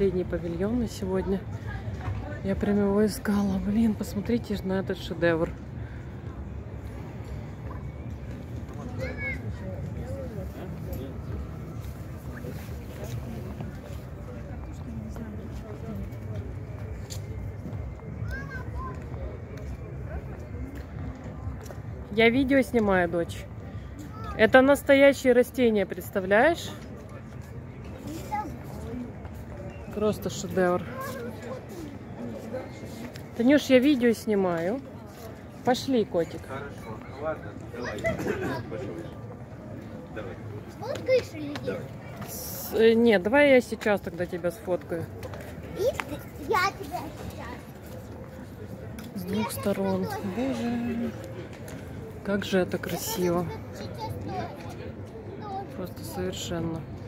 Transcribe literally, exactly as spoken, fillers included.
последний павильон на сегодня. Я прям его искала. Блин, посмотрите на этот шедевр. Я видео снимаю, дочь. Это настоящие растения, представляешь? Просто шедевр. Танюш, я видео снимаю. Пошли, котик. Хорошо. Ладно, давай. Давай. Сфоткаешь или нет? С, э, нет, давай я сейчас тогда тебя сфоткаю. И ты, я тебя сейчас. С двух сторон. Боже, как же это красиво. Просто совершенно.